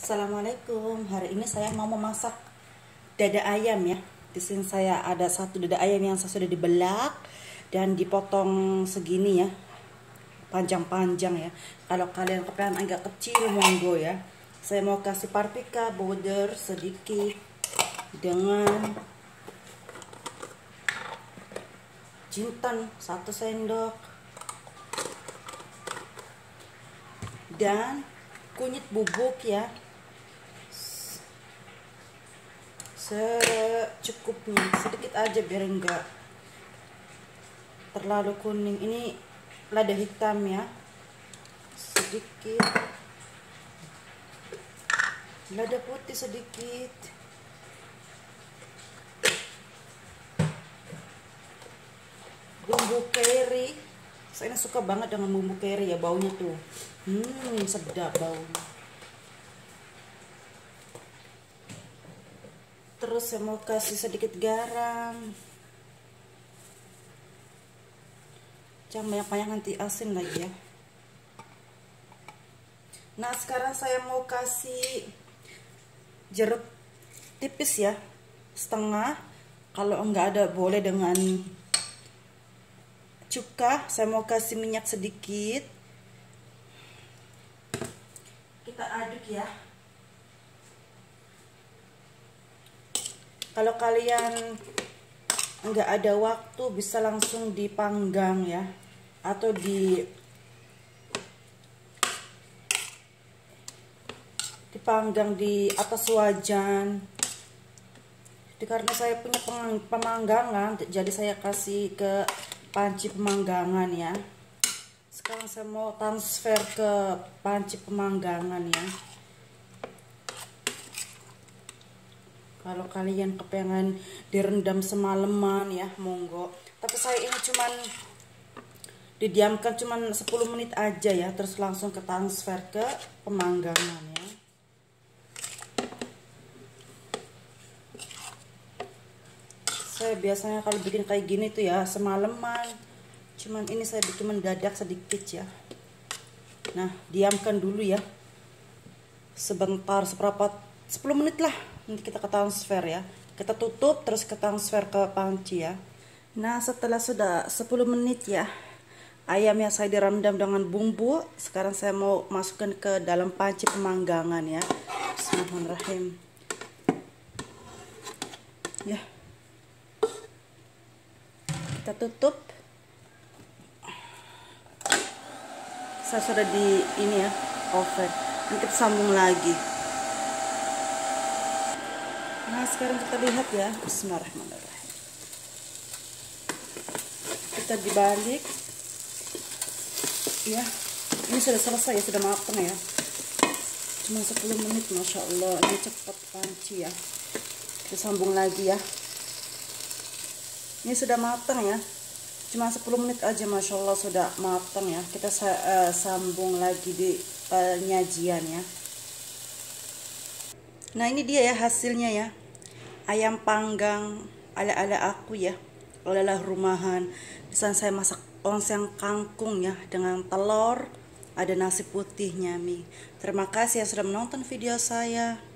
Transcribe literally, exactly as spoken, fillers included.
Assalamualaikum. Hari ini saya mau memasak dada ayam ya. Di sini saya ada satu dada ayam yang sudah dibelak dan dipotong segini ya, panjang-panjang ya. Kalau kalian kepengen agak kecil monggo ya. Saya mau kasih paprika powder sedikit dengan jinten satu sendok dan kunyit bubuk ya, secukupnya, sedikit aja biar enggak terlalu kuning. Ini lada hitam ya, sedikit, lada putih sedikit, bumbu kari. Saya suka banget dengan bumbu kari ya, baunya tuh hmm sedap baunya. Terus saya mau kasih sedikit garam, jangan banyak-banyak nanti asin lagi ya. Nah sekarang saya mau kasih jeruk tipis ya, setengah. Kalau enggak ada boleh dengan cuka. Saya mau kasih minyak sedikit, kita aduk ya. Kalau kalian enggak ada waktu bisa langsung dipanggang ya, atau di dipanggang di atas wajan. Karena saya punya pemanggangan, jadi saya kasih ke panci pemanggangan ya. Sekarang saya mau transfer ke panci pemanggangan ya. Kalau kalian kepengen direndam semalaman ya monggo, tapi saya ini cuman didiamkan cuman sepuluh menit aja ya, terus langsung ke transfer ke pemanggangan ya. Saya biasanya kalau bikin kayak gini tuh ya semalaman, cuman ini saya bikin mendadak sedikit ya. Nah diamkan dulu ya sebentar, seberapa sepuluh menit lah, nanti kita ke transfer ya. Kita tutup terus ke transfer ke panci ya. Nah setelah sudah sepuluh menit ya, ayam yang saya direndam dengan bumbu, sekarang saya mau masukkan ke dalam panci pemanggangan ya. Bismillahirrahmanirrahim ya. Kita tutup. Saya sudah di ini ya, oven. Nanti kita sambung lagi. Nah sekarang kita lihat ya, bismillahirrahmanirrahim. Kita dibalik ya. Ini sudah selesai ya, sudah matang ya. Cuma sepuluh menit, masya Allah. Ini cepat panci ya. Kita sambung lagi ya. Ini sudah matang ya, cuma sepuluh menit aja, masya Allah sudah matang ya. Kita uh, sambung lagi di penyajian ya. Nah ini dia ya hasilnya ya, ayam panggang ala-ala aku ya, ala-ala rumahan. Di sana saya masak onceng kangkung ya, dengan telur, ada nasi putihnya mie. Terima kasih yang sudah menonton video saya.